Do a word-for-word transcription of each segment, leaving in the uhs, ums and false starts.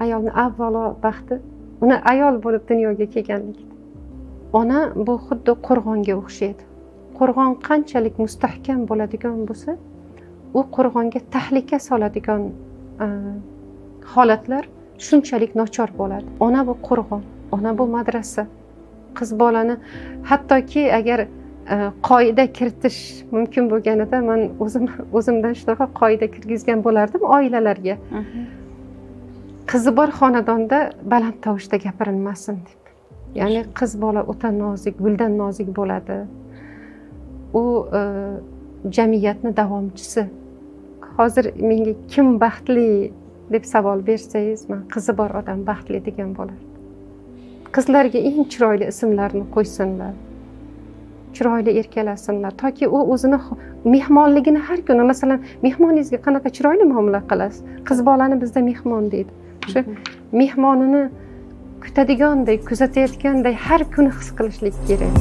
ayolni avvalo baxti uni ayol bo'lib dunyoga kelganlikda. Ona bu xuddi qo'rg'onga o'xshaydi. Qo'rg'on qanchalik mustahkam bo'ladigan bo'lsa, u qo'rg'onga tahlika soladigan holatlar shunchalik nochor bo'ladi. Ona bu qo'rg'on, ona bu madrasa. Qiz bolani hattoki agar qoida kiritish mumkin bo'lganida men o'zim o'zimdan shunaqa qoida kirgizgan bo'lardim oilalarga. Qizi bor xonadonda baland tovushda gapirilmasin deb. Ya'ni qiz bola o'ta nozik, guldan nozik bo'ladi. U jamiyatni davomchisi. Hozir menga kim baxtli deb savol bersangiz, men qizi bor odam baxtli degan bo'lardim. Qizlarga eng chiroyli ismlarni qo'ysinlar. Chiroyli erkalasinlar toki u o'zini mehmonligini har kuni, masalan, mehmoningizga qanaqa chiroyli muomala qilasiz? Qiz bolani bizda mehmon deydi. Shu mehmonini kutadigandek, kuzatayotgandek har kuni his qilishlik kerak.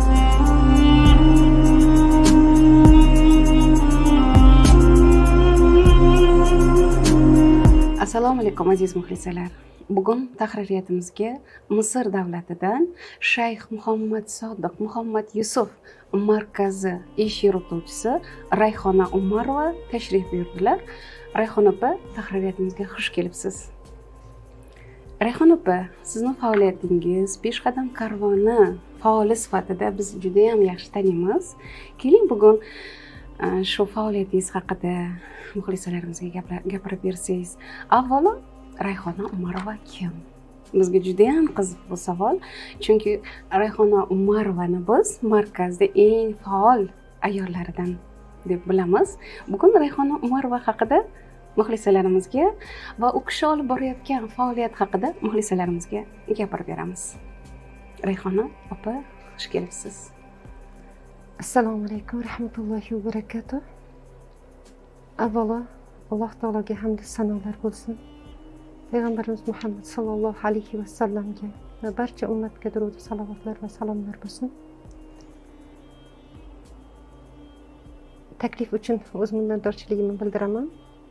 Assalomu alaykum aziz muxlislar. Bugun tahririyatimizga Misr davlatidan Shayx Muhammad Sodiq Muhammad Yusuf markazi ish yurituvchisi Rayhona Umarova tashrif buyurdilar. Rayhona opa, tahririyatimizga xush kelibsiz. Rayhona opa, sizning faoliyatingiz Peshqadam karvoni faoli sifatida biz juda ham yaxshi taniymiz. Keling bugun shu faoliyatingiz haqida muxlislarimizga gapirib bersangiz. Avvalo, Rayhona Umarova kim? Bizga juda ham qiziq bu savol. Chunki Rayhona Umarovani biz markazda eng faol ayollaridan deb bilamiz. Bugun Rayhona Umarova haqida muxlisalarimizga va u kishi olib borayotgan faoliyat haqida muxlisalarimizga gapirib beramiz. Rayhona opa, xush kelibsiz. Assalomu alaykum rahmatullohi va barakatuh. Avvalo Alloh taologa hamd va sanolar bo'lsin. Payg'ambarimiz Muhammad sallallohu alayhi va sallamga va barcha ummatga durud, salovatlar va salomlar bo'lsin. Taklif uchun o'z minnatdorchiligimni bildiraman.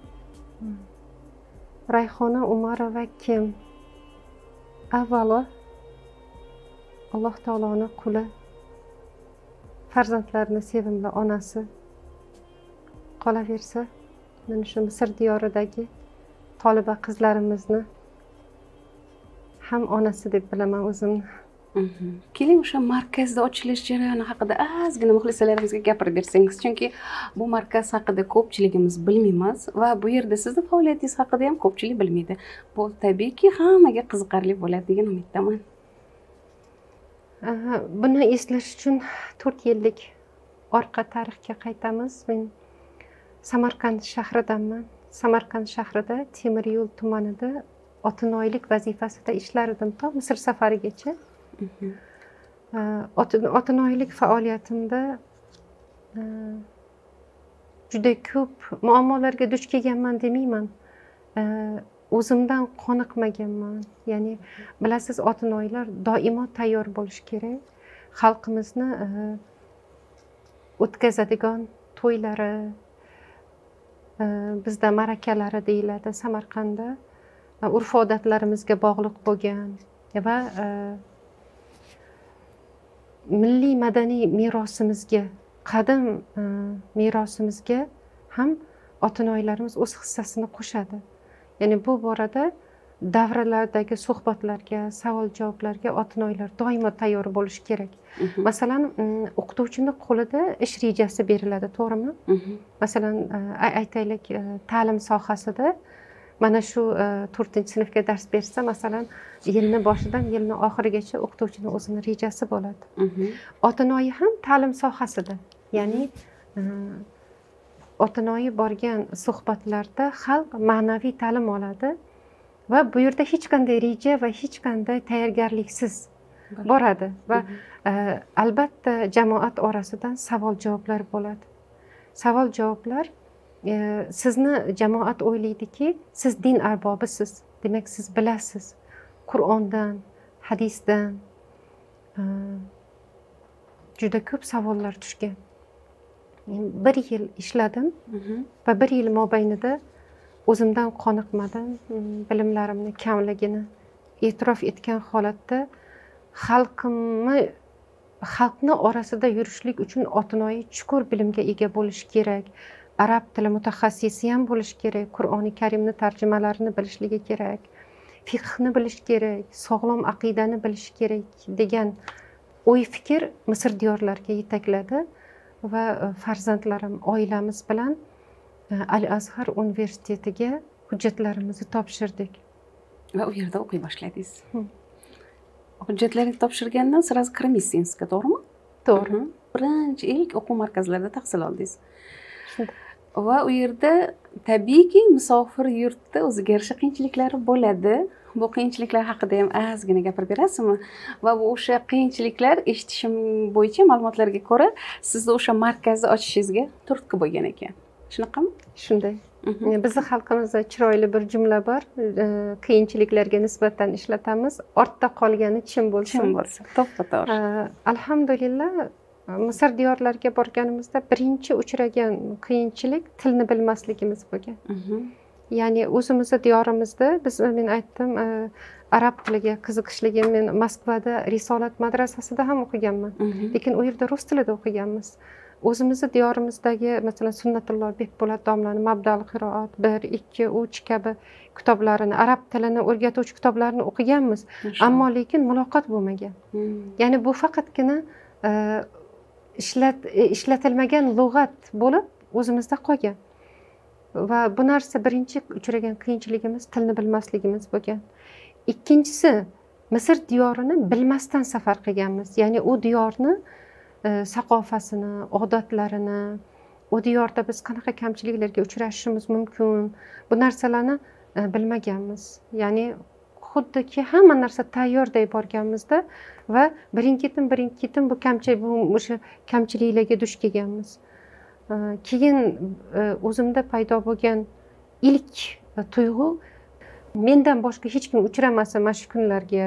Rayhona Umarova kim? Avvalo Alloh taoloning quli, farzandlarini sevimli onasi. Qolaversa, mana shu Misr diyoridagi toliba qizlarimizni ham onasi deb bilaman o'zimni. Keling o'sha markazda ochilish jarayoni haqida ozgina muxlisalarimizga gapirib bersangiz, chunki bu markaz haqida ko'pchiligimiz bilmaymiz va bu yerda sizning faoliyatingiz haqida ham ko'pchilik bilmaydi. Bu tabiiyki hammaga qiziqarli bo'ladi degan umiddaman. Buni eslash uchun to'rt yillik orqa tarixga qaytamiz. Men Samarqand shahridanman. Samarqand shahrida temir yo'l tumanida otinoylik vazifasida ishlardim to Misr safarigacha. Otinoylik faoliyatimda juda ko'p muammolarga duch kelganman demayman. O'zimdan qoniqmaganman. Ya'ni bilasiz, otinoylar doimo tayyor bo'lish kerak. Xalqimizni o'tkazadigan to'ylari, bizda ma'rakalari deyiladi Samarqandda, urf-odatlarimizga bog'liq bo'lgan va milliy madaniy merosimizga, qadim merosimizga ham otinoylarimiz o'z hissasini qo'shadi. Ya'ni bu borada davralardagi suhbatlarga, savol-javoblarga otinoylar doimo tayyor bo'lish kerak. Masalan, o'qituvchining qo'lida ish rejasi beriladi, to'g'rimi? Masalan, aytaylik, ta'lim sohasida mana shu to'rtinchi sinfga dars bersa, masalan, yilni boshidan yilni oxirigacha o'qituvchining o'zini rejasi bo'ladi. Otinoyi ham ta'lim sohasida. Ya'ni otinoyi borgan suhbatlarda xalq ma'naviy ta'lim oladi va bu yerda hech qanday reja va hech qanday tayyorgarliksiz boradi va albatta jamoat orasidan savol-javoblar bo'ladi. Savol-javoblar sizni jamoat o'ylaydiki, siz din arbobisiz, demak siz bilasiz. Qur'ondan, hadisdan juda ko'p savollar tushgan. Bir yil ishladim va bir yil mobaynida o'zimdan qoniqmadim, bilimlarimni kamligini e'tirof etgan holatda xalqimni xalqni orasida yurishlik uchun otinoyi chuqur bilimga ega bo'lish kerak, arab tili mutaxassisi ham bo'lish kerak, qur'oni karimni tarjimalarini bilishligi kerak, fiqhni bilish kerak, sog'lom aqidani bilish kerak degan o'y fikr Misr diyorlariga yetakladi va farzandlarim oilamiz bilan Al Azhar universitetiga hujjatlarimizni topshirdik va u yerda o'qiy boshladingiz. Hujjatlaringizni topshirgandan сразу kirib institutga, to'g'rimi? To'g'ri. Birinchi ilk o'quv markazlarida tahsil oldingiz. Va u yerda tabiiyki musofir yurtda o'ziga yarasha qiyinchiliklari bo'ladi. Bu qiyinchiliklar haqida ham ozgina gapirib berasizmi? Va bu o'sha qiyinchiliklar eshitishim bo'yicha ma'lumotlarga ko'ra, sizni o'sha markazni ochishingizga turtki bo'lgan ekan. Shunaqami? Shunday. Bizning xalqimizda chiroyli bir jumla bor. Qiyinchiliklarga nisbatan ishlatamiz, ortda qolgani chin bo'lsin. Chin bo'lsin. To'ppa-to'g'ri. Alhamdulillah, Misr diyorlariga borganimizda birinchi uchragan qiyinchilik tilni bilmasligimiz bo'lgan. Ya'ni o'zimizni diyorimizda biz men aytdim, arab tiliga qiziqishligim, men Moskvada Risolat madrasasida ham o'qiganman. Lekin u yerda rus tilida o'qiganmiz. O'zimizni diyorimizdagi masalan Sunnatulloh Bekpo'lat domlani Mabdal qiroat bir, ikki, uch kabi kitoblarini, arab tilini o'rgatuvchi kitoblarni o'qiganmiz. Ammo lekin muloqot bo'lmagan. Ya'ni bu faqatgina ishlat ishlatilmagan lug'at bo'lib o'zimizda qolgan. Va bu narsa birinchi uchragan qiyinchiligimiz tilni bilmasligimiz bo'lgan. Ikkinchisi, Misr diyorini bilmasdan safar qilganmiz. Ya'ni u diyorni saqofasini, odatlarini, u diyorda biz qanaqa kamchiliklarga uchrashishimiz mumkin, bu narsalarni bilmaganmiz. Ya'ni xuddiki hamma narsa tayyorday borganmizda va birin-ketin birin-ketin bu kamchilik bu o'sha kamchiliklarga duch kelganmiz. Keyin o'zimda paydo bo'lgan ilk tuyg'u mendan boshqa hech kim uchramasa mana shu kunlarga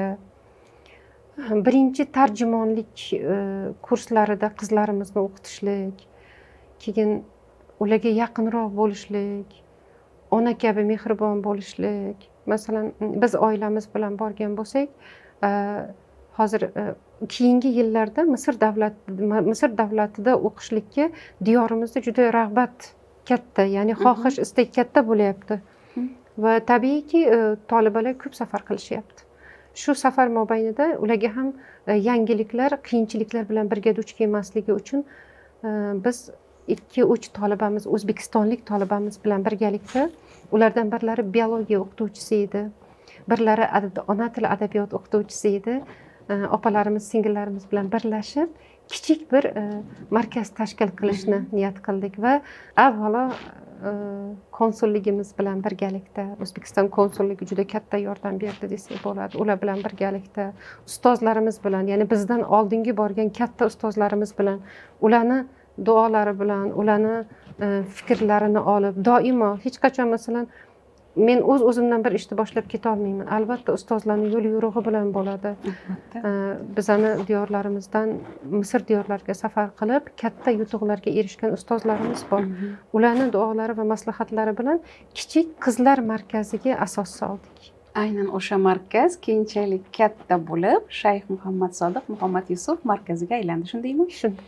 birinchi tarjimonlik kurslarida qizlarimizni o'qitishlik, keyin ularga yaqinroq bo'lishlik, ona kabi mehribon bo'lishlik. Masalan, biz oilamiz bilan borgan bo'lsak, hozir keyingi yillarda Misr davlat Misr davlatida o'qishlikka diyorimizda juda rag'bat katta, ya'ni xohish istak katta bo'lyapti. Va tabiiyki talabalar ko'p safar qilishyapti. Shu safar mobaynida ularga ham yangiliklar, qiyinchiliklar bilan birga duch kelmasligi uchun biz ikki uch talabamiz, o'zbekistonlik talabamiz bilan birgalikda, ulardan birlari biologiya o'qituvchisi edi, birlari ona tili adabiyot o'qituvchisi edi. Opalarimiz, singillarimiz bilan birlashib kichik bir markaz tashkil qilishni niyat qildik va avvalo konsulligimiz bilan birgalikda, O'zbekiston konsulligi juda katta yordam berdi desak bo'ladi. Ular bilan birgalikda ustozlarimiz bilan, ya'ni bizdan oldingi borgan katta ustozlarimiz bilan, ularni duolari bilan, ularni fikrlarini olib, doimo hech qachon masalan men o'z o'zimdan bir ishni boshlab keta olmayman. Albatta ustozlarning yo'l yo'rig'i bilan bo'ladi. Bizani diyorlarimizdan Misr diyorlariga safar qilib, katta yutuqlarga erishgan ustozlarimiz bor. Ularning duolari va maslahatlari bilan kichik qizlar markaziga asos soldik. Aynan o'sha markaz keyinchalik katta bo'lib, Shayx Muhammad Sodiq Muhammad Yusuf markaziga aylandi, shundaymi? Shunday.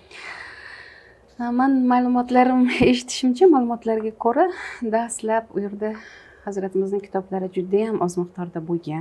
Men ma'lumotlarim eshitishimcha, ma'lumotlarga ko'ra, dastlab u yerda Hazratimizning kitoblari juda ham oz miqdorda bo'lgan.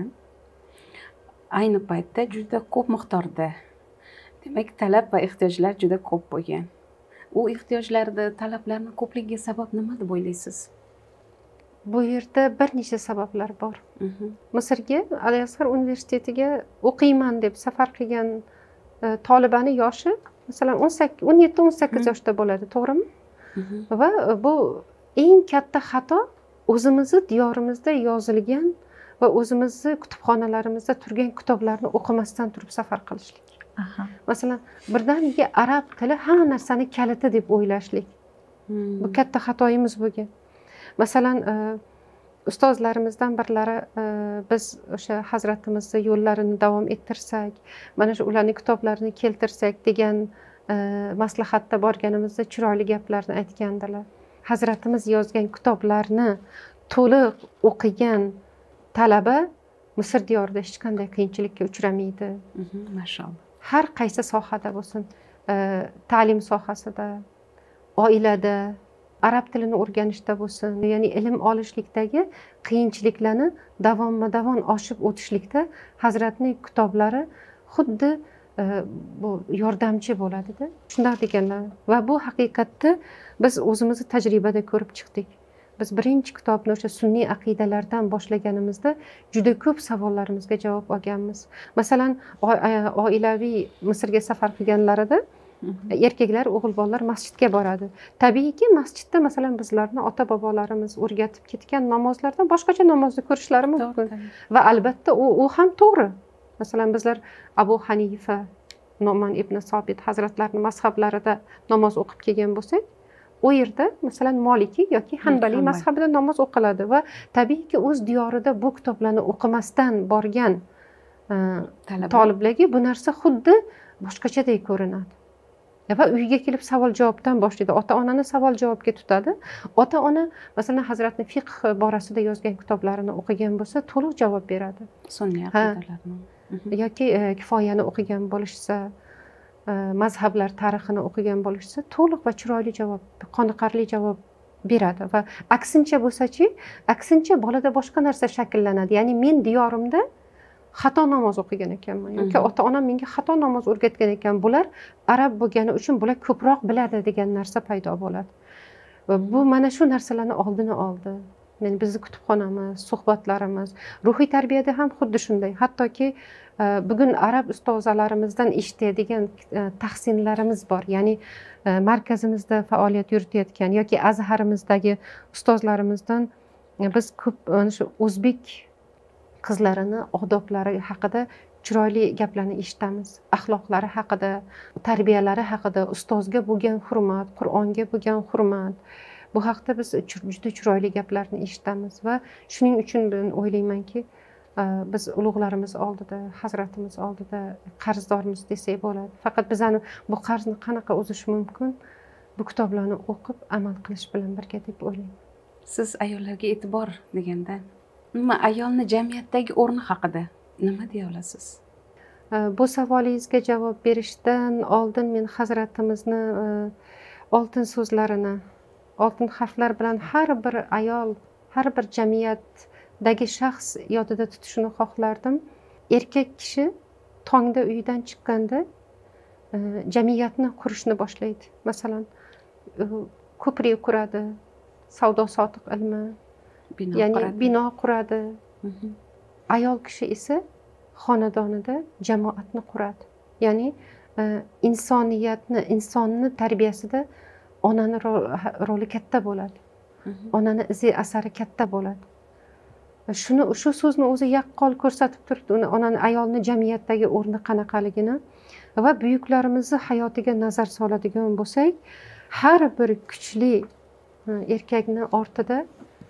Ayni paytda juda ko'p miqdorda. Demak, talab va ehtiyojlar juda ko'p bo'lgan. U ehtiyojlarni, talablarning ko'pligiga sabab nima deb o'ylaysiz? Bu yerda bir necha sabablar bor. Misrga, Al Azhar universitetiga o'qiyman deb safar qilgan talabani yoshi masalan o'n yetti o'n sakkiz yoshda bo'ladi, to'g'rimi? Va bu eng katta xato o'zimizni diyorimizda yozilgan va o'zimizni kutubxonalarimizda turgan kitoblarni o'qimasdan turib safar qilishlik. Masalan, birdaniga arab tili hamma narsani kaliti deb o'ylashlik. Bu katta xatoyimiz bo'lgan. Masalan, ustozlarimizdan birlari biz o'sha Hazratimizni yo'llarini davom ettirsak, mana shu ularning kitoblarini keltirsak degan maslahatda borganimizda chiroyli gaplarni aytgandilar. Hazratimiz yozgan kitoblarni to'liq o'qigan talaba Misr diyorida hech qanday qiyinchilikka uchramaydi. Mashalloh. Har qaysi sohada bo'lsin, ta'lim sohasida, oilada, arab tilini o'rganishda bo'lsin, ya'ni ilm olishlikdagi qiyinchiliklarni davomma-davom oshib o'tishlikda Hazratning kitoblari xuddi bu yordamchi bo'ladida. Shunday deganlar va bu haqiqatda biz o'zimizni tajribada ko'rib chiqdik. Biz birinchi kitobni o'sha sunniy aqidalardan boshlaganimizda juda ko'p savollarimizga javob olganmiz. Masalan, oilaviy Misrga safar qilganlarida erkaklar, o'g'il bolalar masjidga boradi. Tabiiyki, masjidda masalan bizlarni ota-bobolarimiz o'rgatib ketgan namozlardan boshqacha namozni ko'rishlari mumkin. Va albatta u u ham to'g'ri. Masalan, bizlar Abu Hanifa, Nu'man ibn Sobit hazratlarining mazhablarida namoz o'qib kelgan bo'lsak, u yerda masalan Maliki yoki Hanbali mazhabida namoz o'qiladi va tabiiyki o'z diyorida bu kitoblarni o'qimasdan borgan talablarga bu narsa xuddi boshqachadek ko'rinadi. Va uyga kelib savol javobdan boshlaydi. Ota-onani savol javobga tutadi. Ota-ona masalan Hazratni fiqh borasida yozgan kitoblarini o'qigan bo'lsa, to'liq javob beradi. Sunniy aqidalarni yoki kifoyani o'qigan bo'lishsa, mazhablar tarixini o'qigan bo'lishsa, to'liq va chiroyli javob, qoniqarli javob beradi. Va aksincha bo'lsa-chi, aksincha bolada boshqa narsa shakllanadi. Ya'ni men diyorimda xato namoz o'qigan ekanman yoki ota-onam menga xato namoz o'rgatgan ekan. Bular arab bo'lgani uchun bular ko'proq biladi degan narsa paydo bo'ladi. Va bu mana shu narsalarni oldini oldi. Men bizning kutubxonamiz, suhbatlarimiz, ruhiy tarbiyada ham xuddi shunday. Hattoki bugun arab ustozalarimizdan eshitadigan tahsinlarimiz bor. Ya'ni markazimizda faoliyat yuritayotgan yoki Azharimizdagi ustozlarimizdan biz ko'p shu o'zbek qizlarini odoblari haqida chiroyli gaplarni eshitamiz. Axloqlari haqida, tarbiyalari haqida, ustozga bo'lgan hurmat, Qur'onga bo'lgan hurmat. Bu haqda biz juda chiroyli gaplarni eshitamiz va shuning uchun men o'ylaymanki, biz ulug'larimiz oldida, Hazratimiz oldida qarzdormiz desak bo'ladi. Faqat bizani bu qarzni qanaqa uzish mumkin? Bu kitoblarni o'qib, amal qilish bilan birga deb o'ylayman. Siz ayollarga e'tibor deganda, nima ayolni jamiyatdagi o'rni haqida nima deya olasiz? Bu savolingizga javob berishdan oldin men Hazratimizni oltin so'zlarini, oltin harflar bilan har bir ayol, har bir jamiyatdagi shaxs yodida tutishini xohlardim. Erkak kishi tongda uyidan chiqqanda jamiyatni qurishni boshlaydi. Masalan, ko'prik quradi, savdo sotiq ilmi, ya'ni bino quradi. Ayol kishi esa xonadonida jamoatni quradi. Ya'ni insoniyatni, insonni tarbiyasida onani roli katta bo'ladi. Onani izi asari katta bo'ladi. Shuni shu so'zni o'zi yaqqol ko'rsatib turibdi, onani ayolni jamiyatdagi o'rni qanaqaligini va buyuklarimizni hayotiga nazar soladigan bo'lsak, har bir kuchli erkakni ortida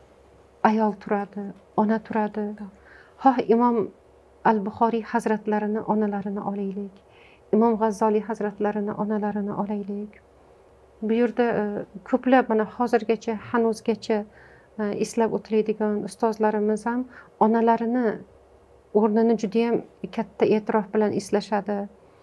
ayol turadi, ona turadi. Xoh Imom Al-Buxoriy hazratlarini onalarini olaylik, Imom G'azzoliy hazratlarini onalarini olaylik. Bu yerda ko'plab mana hozirgacha, hanuzgacha eslab o'tiladigan ustozlarimiz ham onalarini o'rnini juda ham katta e'tirof bilan eslashadi.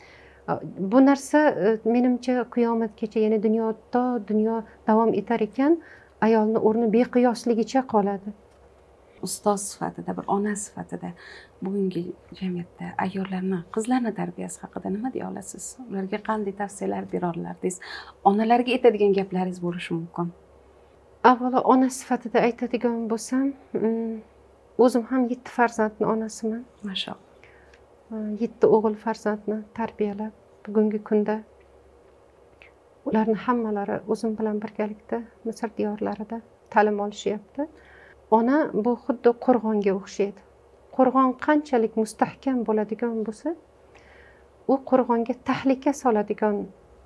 Bu narsa menimcha qiyomatgacha, ya'ni dunyoda dunyo davom etar ekan, ayolning o'rni beqiyosligicha qoladi. Ustoz sifatida, bir ona sifatida bugungi jamiyatda ayollarni, qizlarni tarbiyasi haqida nima deya olasiz? Ularga qanday tavsiyalar bera olardingiz? Onalarga aytadigan gaplaringiz bo'lishi mumkin. Avvalo ona sifatida aytadigan bo'lsam, o'zim ham yetti farzandning onasiman. Mashalloh. yetti o'g'il farzandni tarbiyalab, bugungi kunda ularning hammalari o'zim bilan birgalikda Misr diyorlarida ta'lim olishyapti. Ona bu xuddi qo'rg'onga o'xshaydi. Qo'rg'on qanchalik mustahkam bo'ladigan bo'lsa, u qo'rg'onga tahlika soladigan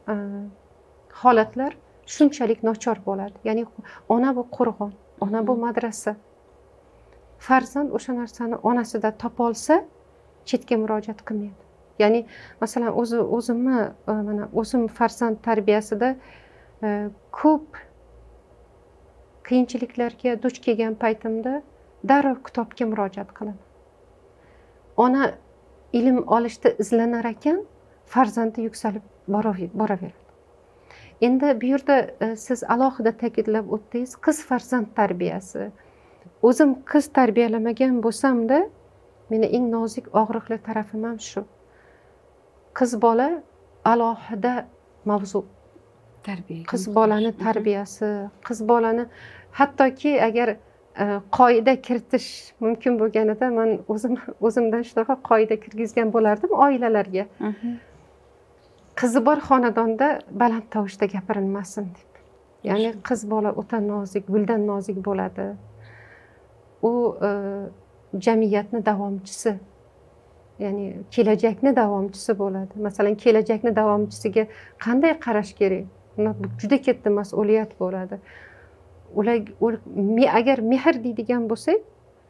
holatlar shunchalik nochor bo'ladi. Ya'ni ona bu qo'rg'on, ona bu madrasa. Farzand o'sha narsani onasida topolsa, chetga murojaat qilmaydi. Ya'ni masalan o'zi o'zimni mana o'zim farzand tarbiyasida ko'p qiyinchiliklarga duch kelgan paytimda darrov kitobga murojaat qilaman. Ona ilm olishda izlanar ekan, farzandi yuksalib boraveradi. Endi bu yerda siz alohida ta'kidlab o'tdingiz, qiz farzand tarbiyasi. O'zim qiz tarbiyalamagan bo'lsam-da, meni eng nozik, og'riqli tarafim ham shu. Qiz bola alohida mavzu. Tarbiya. Qiz bolani tarbiyasi, qiz bolani hattoki agar qoida kiritish mumkin bo'lganida men o'zim o'zimdan shunaqa qoida kirgizgan bo'lardim oilalarga. Qizi bor xonadonda baland tovushda gapirilmasin deb. Ya'ni qiz bola o'ta nozik, guldan nozik bo'ladi. U jamiyatni davomchisi. Ya'ni kelajakni davomchisi bo'ladi. Masalan, kelajakni davomchisiga qanday qarash kerak? Bu juda katta mas'uliyat bo'ladi. Ular agar mehr deydigan bo'lsak,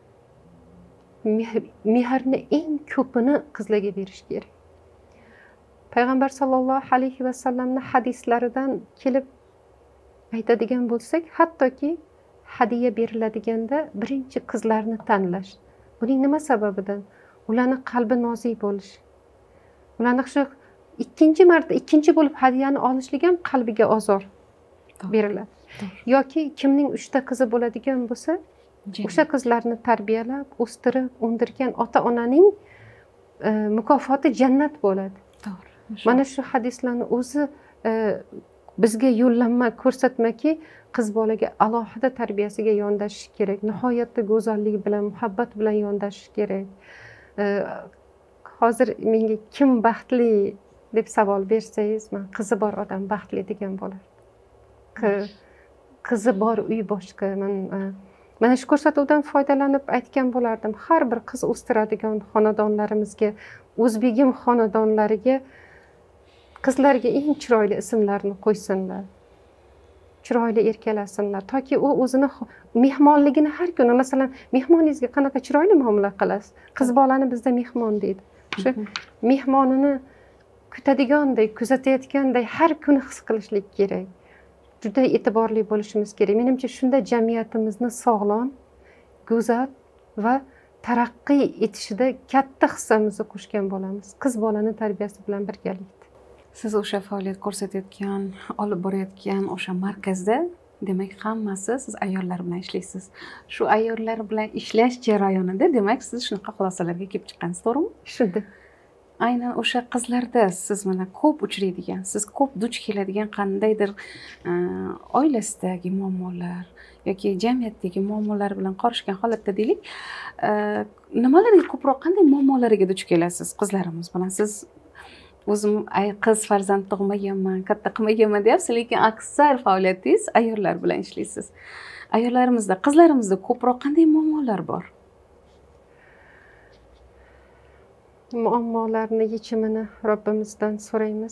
mehrni eng ko'pini qizlarga berish kerak. Payg'ambar sollallohu alayhi vasallamning hadislaridan kelib aytadigan bo'lsak, hattoki hadiya beriladiganda birinchi qizlarni tanlash. Buning nima sababidan? Ularning qalbi nozik bo'lish. Ularning shu ikkinchi marta, ikkinchi bo'lib hadiyani olishlik ham qalbiga ozor beriladi. Yoki kimning uchta qizi bo'ladigan bo'lsa, o'sha qizlarni tarbiyalab, o'stirib, undirgan ota-onaning mukofoti jannat bo'ladi. To'g'ri. Mana shu hadislarni o'zi bizga yo'llanma ko'rsatmaki, qiz bolaga alohida tarbiyasiga yondashish kerak. Nihoyatda go'zallik bilan, muhabbat bilan yondashish kerak. Hozir menga kim baxtli deb savol bersangiz, men qizi bor odam baxtli degan bo'lar. Qizi bor uy boshqa. Men mana shu ko'rsatuvdan foydalanib aytgan bo'lardim. Har bir qiz o'stiradigan xonadonlarimizga, o'zbegim xonadonlariga qizlarga eng chiroyli ismlarni qo'ysinlar. Chiroyli erkalasinlar, toki u o'zini mehmonligini har kuni, masalan, mehmoningizga qanaqa chiroyli muomala qilasiz? Qiz bolani bizda mehmon deydi. Shu mehmonini kutadigandek, kuzatayotgandek har kuni his qilishlik kerak. Juda e'tiborli bo'lishimiz kerak. Menimcha shunda jamiyatimizni sog'lom, go'zal va taraqqiy etishida katta hissamizni qo'shgan bo'lamiz. Qiz bolani tarbiyasi bilan birgalikda. Siz o'sha faoliyat ko'rsatayotgan, olib borayotgan o'sha markazda, demak, hammasi siz ayollar bilan ishlaysiz. Shu ayollar bilan ishlash jarayonida, demak, siz shunaqa xulosalarga kelib chiqqansiz, to'g'rimi? Shunday. Aynan o'sha qizlarda siz mana ko'p uchraydigan, siz ko'p duch keladigan qandaydir oilasidagi muammolar yoki jamiyatdagi muammolar bilan qorishgan holatda deylik, nimalarga ko'proq, qanday muammolarga duch kelasiz qizlarimiz bilan? Siz o'zim ay qiz farzand tug'maganman, katta qilmaganman deyapsiz, lekin aksar faoliyatingiz ayollar bilan ishlaysiz. Ayollarimizda, qizlarimizda ko'proq qanday muammolar bor? Muammolarni yechimini Robbimizdan so'raymiz.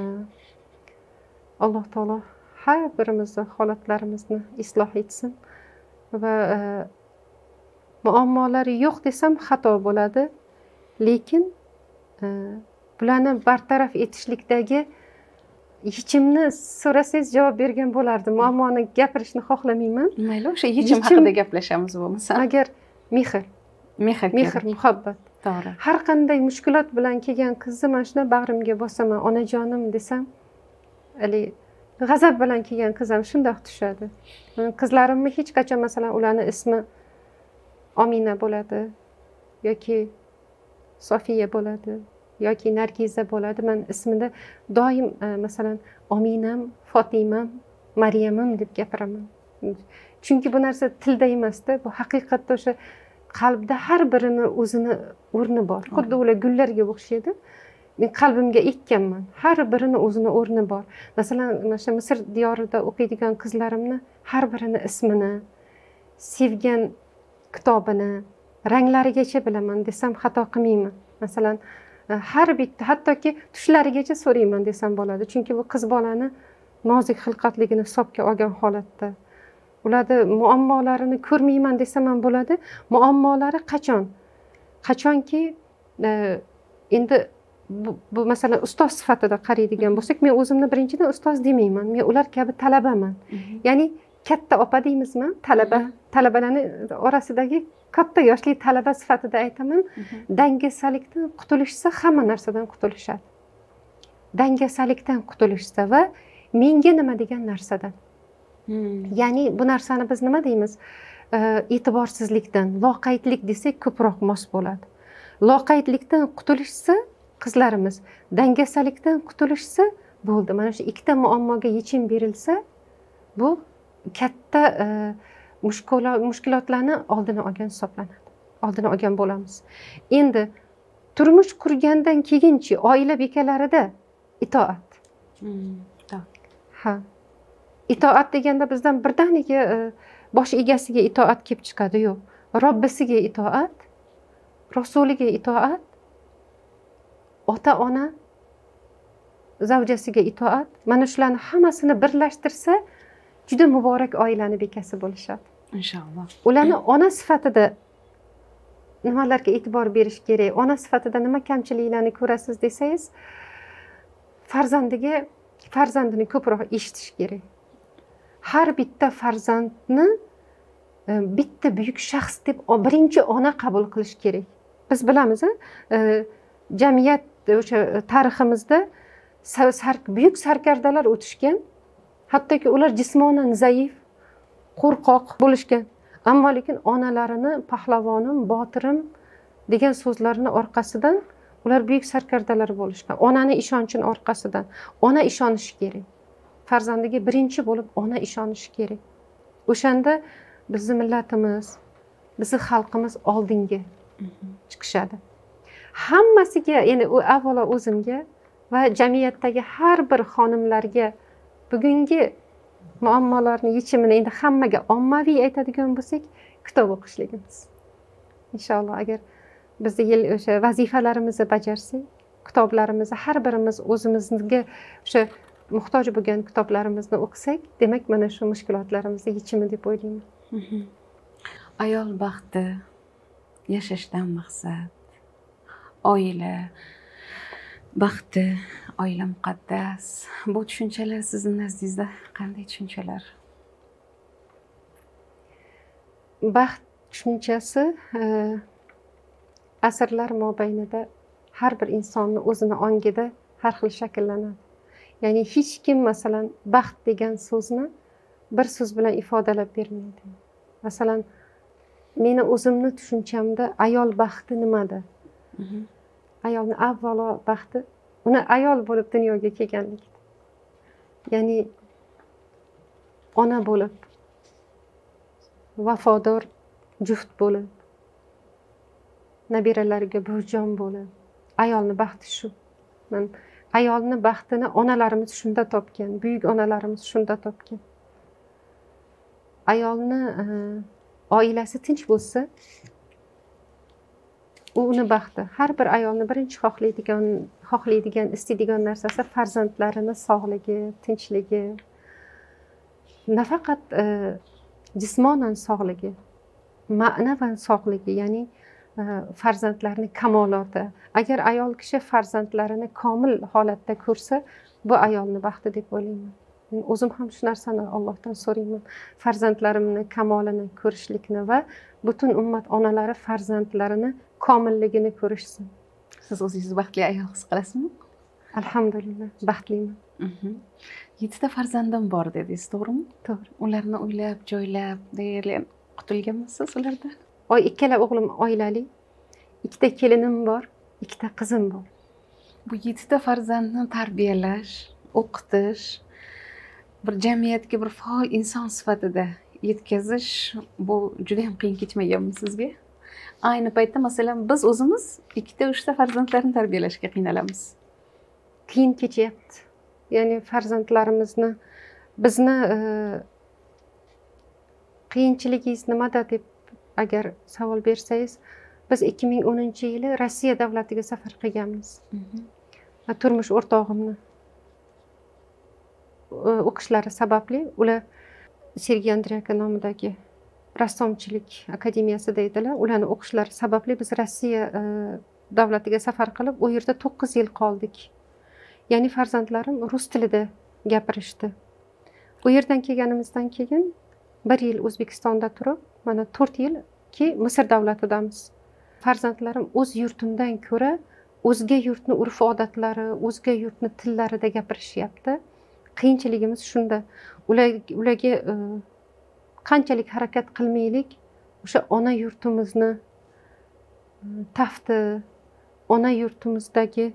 Alloh taolo har birimizni holatlarimizni isloh etsin va muammolari yo'q desam xato bo'ladi, lekin bularni bartaraf etishlikdagi yechimni so'rasangiz javob bergan bo'lardim. Muammoni gapirishni xohlamayman. Mayli, o'sha yechim haqida gaplashamiz bo'lmasa. Agar mehr, mehr, mehr, muhabbat. To'g'ri. Har qanday mushkulot bilan kelgan qizni mana shuna bag'rimga bosaman, onajonim desam, ali g'azab bilan kelgan qiz ham shundoq tushadi. Qizlarimni hech qachon, masalan, ularning ismi Omina bo'ladi yoki Sofiya bo'ladi yoki Nargiza bo'ladi. Men ismida doim masalan Ominam, Fotimam, Maryamim deb gapiraman. Chunki bu narsa tilda emasda, bu haqiqatda o'sha qalbda har birini o'zini o'rni bor. Xuddi ular gullarga o'xshaydi. Men qalbimga ekkanman. Har birini o'zini o'rni bor. Masalan, o'sha Misr diyorida o'qiydigan qizlarimni har birini ismini, sevgan kitobini, ranglarigacha bilaman desam xato qilmayman. Masalan, har bitta, hattoki tushlarigacha so'rayman desam bo'ladi. Chunki bu qiz bolani nozik xilqatligini hisobga olgan holatda. Ularda muammolarini ko'rmayman desam ham bo'ladi. Muammolari qachon? Qachonki endi bu, bu masalan ustoz sifatida qaraydigan bo'lsak, men o'zimni birinchidan ustoz demayman. Men ular kabi talabaman. Ya'ni katta opa deymizmi, talaba, talabalarni orasidagi katta yoshli talaba sifatida aytaman, dangasalikdan qutulishsa hamma narsadan qutulishadi. Dangasalikdan qutulishsa va menga nima degan narsadan. Ya'ni bu narsani biz nima deymiz? E'tiborsizlikdan, loqaydlik desak ko'proq mos bo'ladi. Loqaydlikdan qutulishsa qizlarimiz, dangasalikdan qutulishsa bo'ldi. Mana shu ikkita muammoga yechim berilsa, bu katta mushkulotlarni oldini olgan hisoblanadi. Oldini olgan bo'lamiz. Endi turmush qurgandan keyinchi oila bekalarida itoat. Ha. Itoat deganda bizdan birdaniga bosh egasiga itoat kelib chiqadi, yo'q. Robbisiga itoat, rasuliga itoat, ota-ona, zavjasiga itoat. Mana shularni hammasini birlashtirsa, juda muborak oilani bekasi bo'lishadi. Inshaalloh. Ularni ona sifatida nimalarga e'tibor berish kerak? Ona sifatida nima kamchiliklarni ko'rasiz desangiz, farzandiga farzandini ko'proq eshitish kerak. Har bitta farzandni bitta buyuk shaxs deb birinchi ona qabul qilish kerak. Biz bilamiz, jamiyat o'sha tariximizda buyuk sarkardalar o'tishgan. Hattoki ular jismonan zaif, qo'rqoq bo'lishgan. Ammo lekin onalarini pahlavonim, botirim degan so'zlarini orqasidan ular buyuk sarkardalar bo'lishgan. Onani ishonchini orqasidan. Ona ishonishi kerak. Farzandiga birinchi bo'lib ona ishonishi kerak. O'shanda bizning millatimiz, bizning xalqimiz oldinga chiqishadi. Hammasiga, ya'ni u avvalo o'zimga va jamiyatdagi har bir xonimlarga bugungi muammolarni yechimini endi hammaga ommaviy aytadigan bo'lsak, kitob o'qishligimiz. Inshaalloh agar biz yil o'sha vazifalarimizni bajarsak, kitoblarimizni har birimiz o'zimizga o'sha muhtoj bo'lgan kitoblarimizni o'qisak, demak mana shu mushkulotlarimizni yechimi deb o'ylayman. Ayol baxti, yashashdan maqsad, oila baxti, oila muqaddas. Bu tushunchalar sizning nazdingizda qanday tushunchalar? Baxt tushunchasi asrlar mobaynida har bir insonni o'zini ongida har xil shakllanadi. Ya'ni hech kim masalan baxt degan so'zni bir so'z bilan ifodalab bermaydi. Masalan, meni o'zimni tushunchamda ayol baxti nimada? Ayolni avvalo baxti uni ayol bo'lib dunyoga kelganlik. Ya'ni ona bo'lib, vafodor juft bo'lib, nabiralariga buvijon bo'lib, ayolni baxti shu. Men ayolni baxtini onalarimiz shunda topgan, buyuk onalarimiz shunda topgan. Ayolni oilasi tinch bo'lsa, u uni baxti. Har bir ayolni birinchi xohlaydigan, xohlaydigan, istaydigan narsasi farzandlarini sog'ligi, tinchligi. Nafaqat jismonan sog'ligi, ma'navan sog'ligi, ya'ni farzandlarni kamoloti. Agar ayol kishi farzandlarini komil holatda ko'rsa, bu ayolni baxti deb o'ylayman. Men o'zim ham shu narsani Allohdan so'rayman. Farzandlarimni kamolini ko'rishlikni va butun ummat onalari farzandlarini komilligini ko'rishsin. Siz o'zingizni baxtli ayol his qilasizmi? Alhamdulillah, baxtliman. yettita farzandim bor dedingiz, to'g'rimi? To'g'ri. Ularni uylab, joylab, deyarli qutulganmisiz ulardan? Oy, ikkala o'g'lim oilali, ikkita kelinim bor, ikkita qizim bor. Bu yettita farzandni tarbiyalash, o'qitish, bir jamiyatga bir faol inson sifatida yetkazish, bu juda ham qiyin kechmaganmi sizga? Ayni paytda masalan biz o'zimiz ikkita, uchta farzandlarni tarbiyalashga qiynalamiz. Qiyin kechyapti. Ya'ni farzandlarimizni bizni qiyinchiligingiz nimada deb agar savol bersangiz, biz ikki ming o'ninchi yili Rossiya davlatiga safar qilganmiz. Va turmush o'rtog'imni o'qishlari sababli ular Sergey Andreyaka nomidagi rassomchilik akademiyasida edilar. Ularni o'qishlari sababli biz Rossiya davlatiga safar qilib, u yerda to'qqiz yil qoldik. Ya'ni farzandlarim rus tilida gapirishdi. U yerdan kelganimizdan keyin bir yil O'zbekistonda turib, mana to'rt yilki Misr davlatidamiz. Farzandlarim o'z yurtimdan ko'ra o'zga yurtni urf odatlari, o'zga yurtni tillarida gapirishyapti. Qiyinchiligimiz shunda. Ularga qanchalik harakat qilmaylik, o'sha ona yurtimizni tafti, ona yurtimizdagi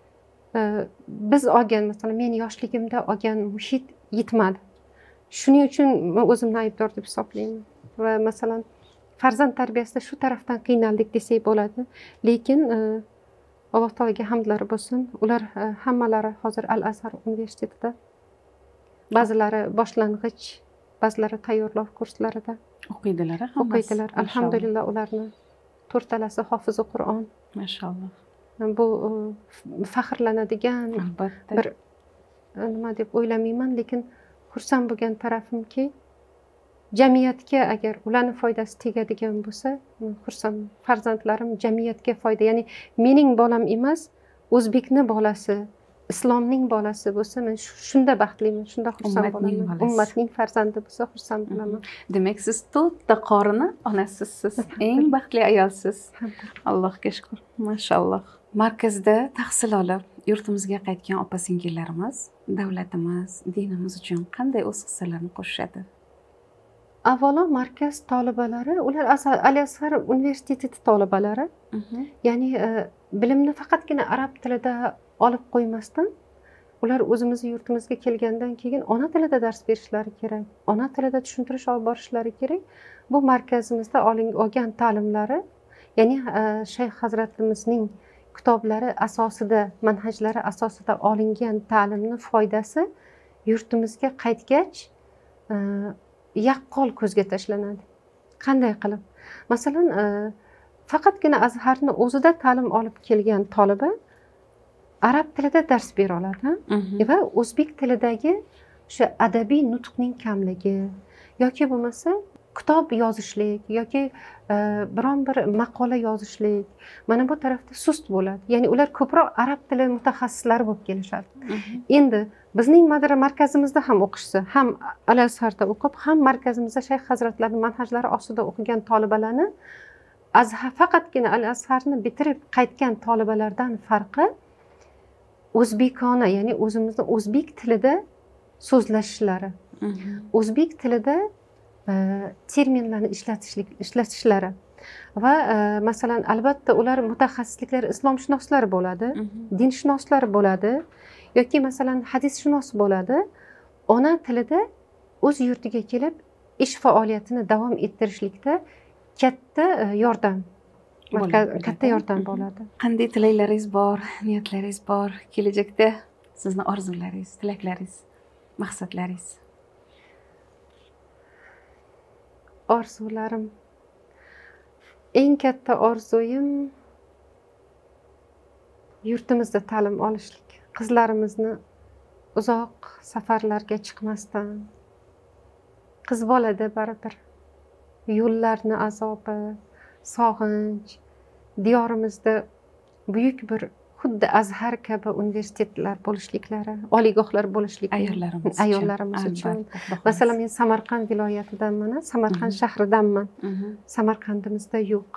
biz olgan, masalan, men yoshligimda olgan muhit yetmadi. Shuning uchun men o'zimni aybdor deb hisoblayman. Va masalan, farzand tarbiyasida shu tarafdan qiynaldik desak bo'ladi. Lekin Alloh taolaga hamdlari bo'lsin. Ular hammalari hozir Al-Azhar universitetida. Ba'zilari boshlang'ich, ba'zilari tayyorlov kurslarida o'qiydilar. O'qiydilar. Alhamdulillah, ularni to'rtalasi hofizi Qur'on. Mashalloh. Bu faxrlanadigan albatta bir nima deb o'ylamayman, lekin xursand bo'lgan tarafimki, jamiyatga agar ularni foydasi tegadigan bo'lsa, xursand. Farzandlarim jamiyatga foyda, ya'ni mening bolam emas, o'zbekni bolasi, islomning bolasi bo'lsa, men shunda baxtliman, shunda xursand bo'laman. Ummatning farzandi bo'lsa, xursand bo'laman. Demak, siz to'rtta qorini onasiz, siz eng baxtli ayolsiz. Allohga shukr. Mashalloh. Markazda tahsil olib, yurtimizga qaytgan opa-singillarimiz davlatimiz, dinimiz uchun qanday o'z hissalarini qo'shishadi? Avvalo, markaz tolibalari, ular Al-Azhar universiteti tolibalari. Ya'ni bilimni faqatgina arab tilida olib qo'ymasdan, ular o'zimizni yurtimizga kelgandan keyin ona tilida dars berishlari kerak. Ona tilida tushuntirish olib borishlari kerak. Bu markazimizda olgan ta'limlari, ya'ni Shayx hazratlarimizning kitoblari asosida, manhajlari asosida olingan ta'limning foydasi yurtimizga qaytgach yaqqol ko'zga tashlanadi. Qanday qilib? Masalan, faqatgina Azharni o'zida ta'lim olib kelgan toliba arab tilida dars bera oladi va o'zbek tilidagi o'sha adabiy nutqning kamligi yoki bo'lmasa kitob yozishlik yoki biron bir maqola yozishlik, mana bu tarafda sust bo'ladi. Ya'ni ular ko'proq arab tili mutaxassislari bo'lib kelishadi. Endi bizning madara markazimizda ham o'qishsa, ham Al-Azharda o'qib, ham markazimizda Shayx hazratlarining manhajlari ostida o'qigan tolibalarni Azhar faqatgina Al-Azharni bitirib qaytgan tolibalardan farqi o'zbekona, ya'ni o'zimizni o'zbek tilida so'zlashishlari, o'zbek tilida terminlarni ishlatishlik ishlatishlari va masalan, albatta ular mutaxassisliklari islomshunoslari bo'ladi, dinshunoslari bo'ladi yoki masalan hadisshunos bo'ladi. Ona tilida o'z yurtiga kelib ish faoliyatini davom ettirishlikda katta yordam katta yordam bo'ladi. Qanday tilaklaringiz bor, niyatlaringiz bor kelajakda? Sizni orzularingiz, tilaklaringiz, maqsadlaringiz? Orzularim, eng katta orzuyim yurtimizda ta'lim olishlik. Qizlarimizni uzoq safarlarga chiqmasdan, qiz bolada baribir yo'llarni azobi, sog'inch, diyorimizda buyuk bir xuddi Azhar kabi universitetlar bo'lishliklari, oliygohlar bo'lishliklari ayollarimiz ayollarimiz uchun. Masalan, men Samarqand viloyatidanman, Samarqand shahridanman. Samarqandimizda yo'q.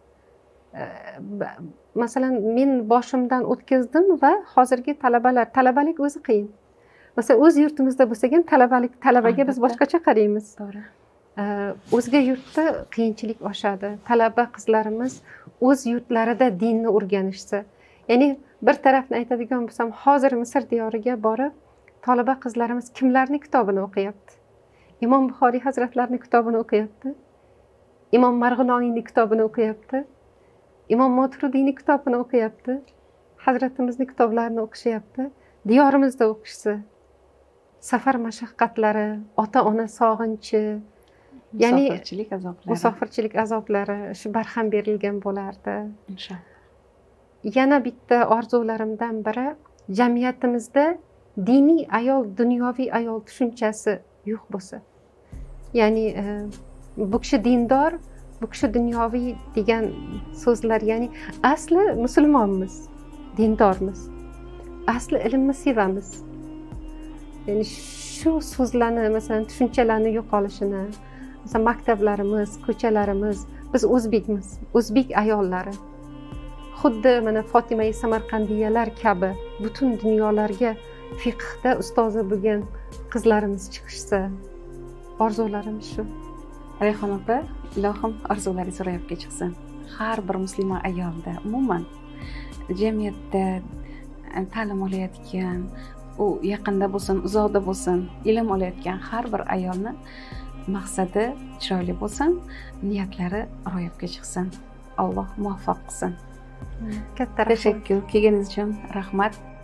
Masalan, men boshimdan o'tkazdim va hozirgi talabalar, talabalik o'zi qiyin. Masalan, o'z yurtimizda bo'lsa ham talabalik, talabaga biz boshqacha qaraymiz. To'g'ri. O'zga yurtda qiyinchilik oshadi. Talaba qizlarimiz o'z yurtlarida dinni o'rganishsa, ya'ni bir tarafni aytadigan bo'lsam, hozir Misr diyoriga borib, talaba qizlarimiz kimlarning kitobini o'qiyapti? Imom Buxoriy hazratlarining kitobini o'qiyapti. Imom Marg'iloniyning kitobini o'qiyapti. Imom Moturudiyning kitobini o'qiyapti. Hazratimizning kitoblarini o'qishyapti. Diyorimizda o'qishsa, safar mashaqqatlari, ota-ona sog'inchi, ya'ni musofirchilik azoblari, musofirchilik azoblari shu barham berilgan bo'lardi. Inshaalloh. Yana bitta orzularimdan biri, jamiyatimizda diniy ayol, dunyoviy ayol tushunchasi yo'q bo'lsa. Ya'ni bu kishi dindor, bu kishi dunyoviy degan so'zlar, ya'ni asli musulmonmiz, dindormiz. Asli ilmni sevamiz. Ya'ni shu so'zlarni, masalan, tushunchalarni yo'qolishini, Mesela maktablarimiz, ko'chalarimiz, biz o'zbekmiz, o'zbek ayollari. Xuddi mana Fotima Samarqandiyalar kabi butun dunyolarga fiqhda ustozi bo'lgan qizlarimiz chiqishsa, orzularim shu. Rayhon opa, ilohim orzularingiz ro'yobga chiqsin. Har bir musulmon ayolda, umuman jamiyatda ta'lim olayotgan, u yaqinda bo'lsin, uzoqda bo'lsin, ilm olayotgan har bir ayolni maqsadi chiroyli bo'lsin, niyatlari ro'yobga chiqsin. Alloh muvaffaq qilsin. Katta rahmat. Tashakkur, kelganingiz uchun rahmat.